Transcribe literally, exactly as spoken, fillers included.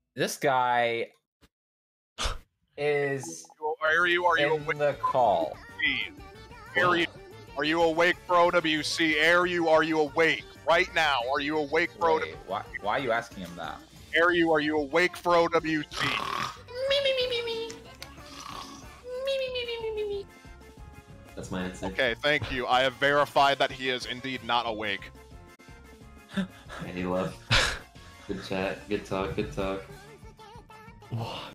This guy is aireu, are you in awake? the call. aireu, are you awake for O W C? aireu, are you awake right now? Are you awake for Wait, O W C? why, why are you asking him that? aireu, are you awake for O W C? That's my answer. Okay, thank you. I have verified that he is indeed not awake. And he left. Good chat, good talk, good talk.